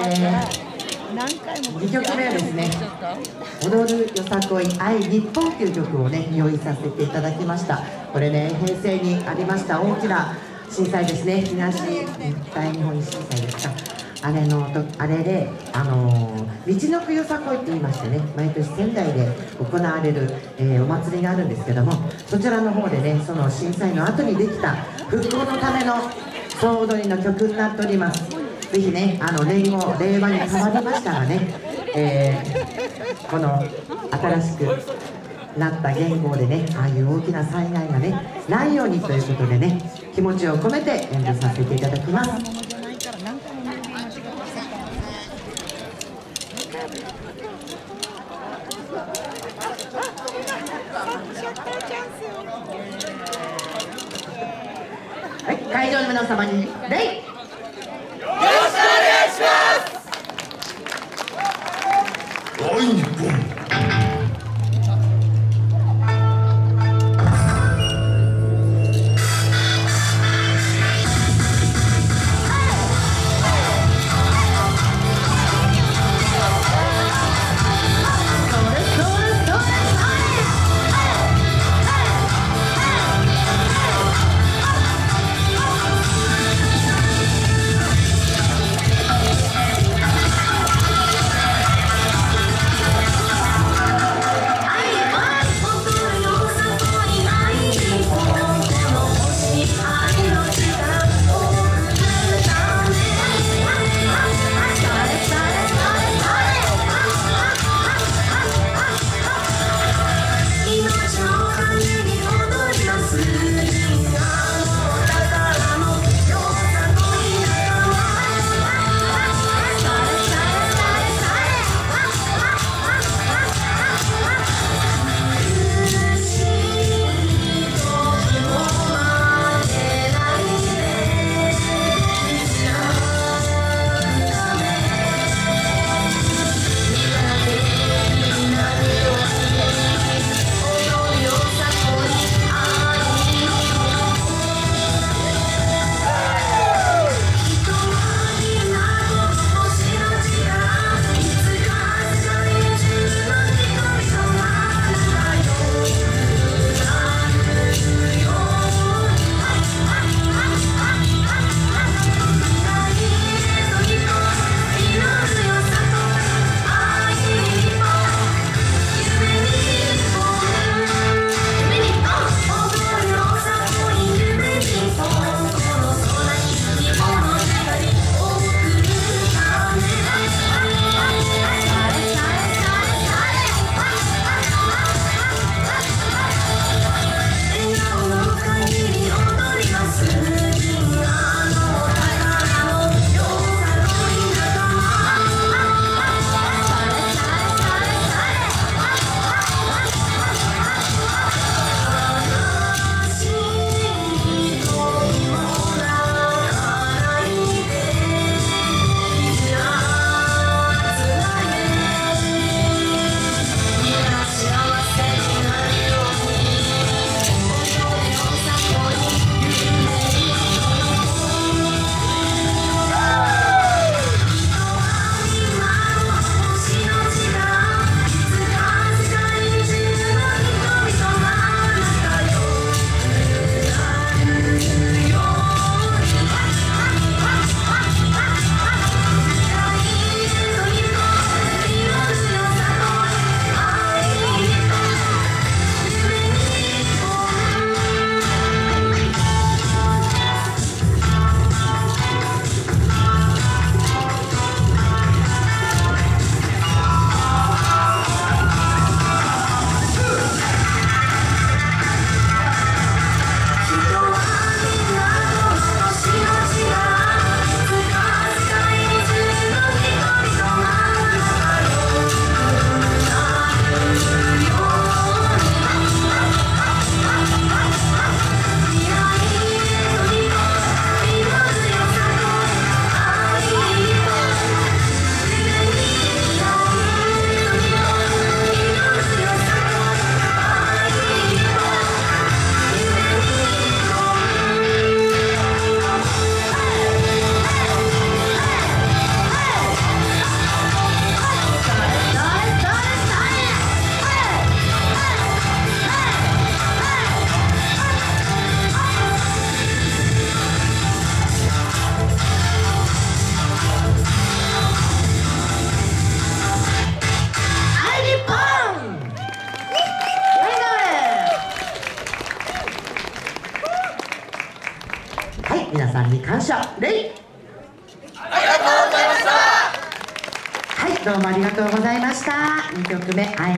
2曲目はですね、踊るよさこい愛日本という曲をね、用意させていただきました。これね、平成にありました大きな震災ですね、東大日本震災ですか。あれで、みちのくよさこいって言いましてね、毎年仙台で行われる、お祭りがあるんですけども、そちらの方でね、その震災の後にできた復興のための総踊りの曲になっております。ぜひね、令和に変わりましたらね、この新しくなった言語でね、ああいう大きな災害がね、ないようにということでね、気持ちを込めて演舞させていただきます。はい、会場の皆様に礼。よろしくお願いします。大日本。 皆さんに感謝。礼。 ありがとうございました。 はい、どうもありがとうございました。2曲目。